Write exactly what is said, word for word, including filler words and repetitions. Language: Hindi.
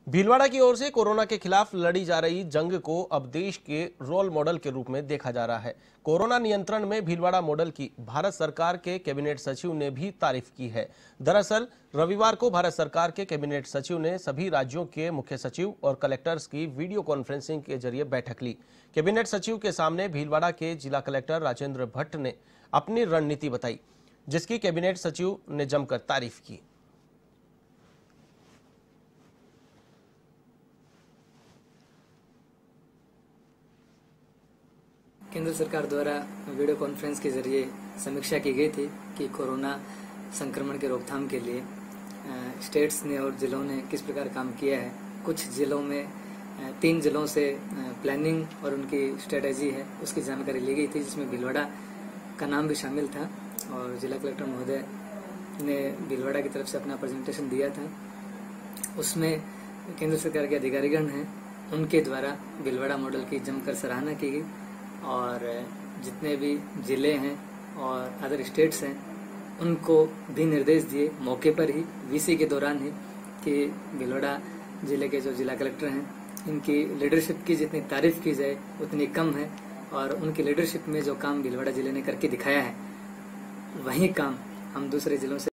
भीलवाड़ा की ओर से कोरोना के खिलाफ लड़ी जा रही जंग को अब देश के रोल मॉडल के रूप में देखा जा रहा है। कोरोना नियंत्रण में भीलवाड़ा मॉडल की भारत सरकार के कैबिनेट सचिव ने भी तारीफ की है। दरअसल रविवार को भारत सरकार के कैबिनेट सचिव ने सभी राज्यों के मुख्य सचिव और कलेक्टर्स की वीडियो कॉन्फ्रेंसिंग के जरिए बैठक ली। कैबिनेट सचिव के सामने भीलवाड़ा के जिला कलेक्टर राजेंद्र भट्ट ने अपनी रणनीति बताई, जिसकी कैबिनेट सचिव ने जमकर तारीफ की। केंद्र सरकार द्वारा वीडियो कॉन्फ्रेंस के जरिए समीक्षा की गई थी कि कोरोना संक्रमण के रोकथाम के लिए स्टेट्स ने और जिलों ने किस प्रकार काम किया है। कुछ जिलों में तीन जिलों से प्लानिंग और उनकी स्ट्रेटेजी है उसकी जानकारी ली गई थी, जिसमें भीलवाड़ा का नाम भी शामिल था और जिला कलेक्टर महोदय ने भीलवाड़ा की तरफ से अपना प्रेजेंटेशन दिया था। उसमें केंद्र सरकार के अधिकारीगण हैं, उनके द्वारा भीलवाड़ा मॉडल की जमकर सराहना की गई और जितने भी जिले हैं और अदर स्टेट्स हैं उनको भी निर्देश दिए मौके पर ही, वीसी के दौरान ही, कि भीलवाड़ा जिले के जो जिला कलेक्टर हैं इनकी लीडरशिप की जितनी तारीफ की जाए उतनी कम है और उनकी लीडरशिप में जो काम भीलवाड़ा जिले ने करके दिखाया है वही काम हम दूसरे जिलों से